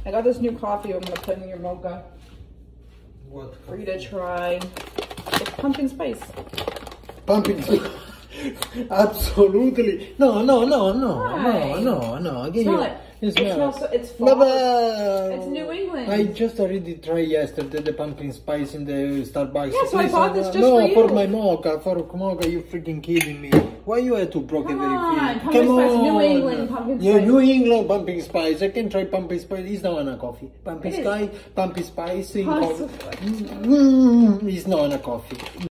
I got this new coffee I'm gonna put in your mocha. What? For you to try. It's pumpkin spice. Pumpkin spice. Absolutely. No. Again, It's fall. It's New England. I just already tried yesterday the pumpkin spice in the Starbucks. Yeah, so I bought this just no, for you. for my mocha. For mocha, you freaking kidding me? Why you had to broke Come everything? on, pumpkin spice, New England pumpkin spice. Yeah, New England pumpkin spice. I can try pumpkin spice. It's not on a coffee. Pumpkin spice in coffee. It's not on a coffee.